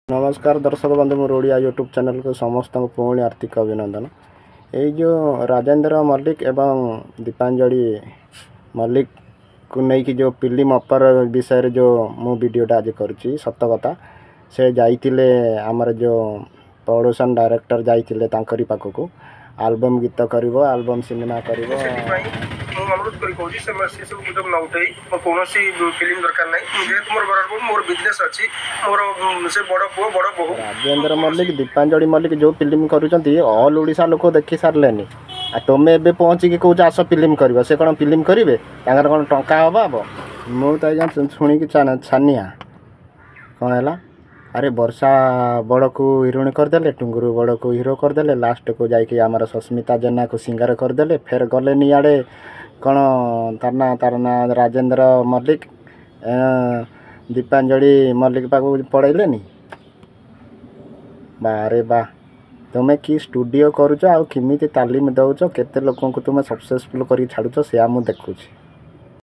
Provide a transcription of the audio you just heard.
नमस्कार दर्शक बंधु मोर ओडिया यूट्यूब चैनल को समस्त पुणी आर्थिक अभिनंदन। ये जो राजेंद्र मल्लिक एवं दीपांजलि मल्लिक को लेकिन जो फिल्म अपर विषय जो मु वीडियोटा आज करुँची सत कथा से जाइए आमर जो प्रोडक्शन डायरेक्टर जाइए तांकरी पाखक आल्बम गीत कर आल्बम सिनेमा कर अनुरोध करी सब गुजब न उठे कौन फिल्म दरकार ना जेहतु मोर घर मोर बिजनेस अच्छी मोर से बड़ पुओ बड़ बहु राजेंद्र मल्लिक दीपांजलि मल्लिक जो फिल्म करुँच ऑल ओडिशा लोक देखी सारे तुम एवं पहुँचिकी कौच आस फिल्म कर से कौन फिल्म करेंगे कौन टंका हम मुझे आज्ञा शुणी छानिया कौन है अरे वर्षा बड़ को हिरोइन करदे टुंगुरु बड़ को हिरो करदे लास्ट को जाकि आमर सस्मिता जेना को सिंगार करदे फेर गले इे कौन तार ना राजेंद्र मल्लिक दीपांजलि मल्लिक पाक पड़ेनि बारे बा तुम्हें कि स्टूडियो करुच आमिति तालीम दौच केते लोक तुम सक्सेसफुल कर छाड़ुच से मुझे देखुची।